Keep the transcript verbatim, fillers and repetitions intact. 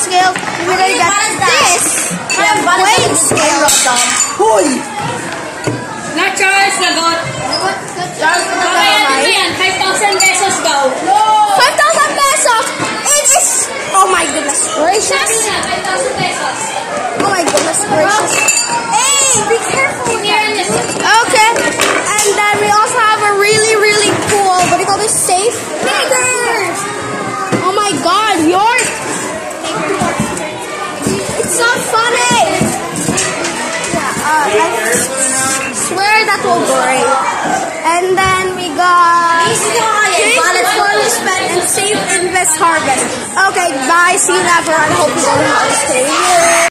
scale. And we're gonna get this. Weight scale. Hoy! Na Charles, lagot. Charles, Mamaya nito yan, five thousand pesos daw. five thousand pesos! It is... Oh my goodness gracious. five thousand pesos. Oh my goodness gracious. Hey, be careful with that. Okay, and then we also have a really, really cool, what do you call this, safe figures. Oh my god, yours. It's not funny. Yeah, uh, I swear that will break. And then we got Change for spend and save, invest, harvest. Okay, bye. See you never. I hope you don't have to stay here.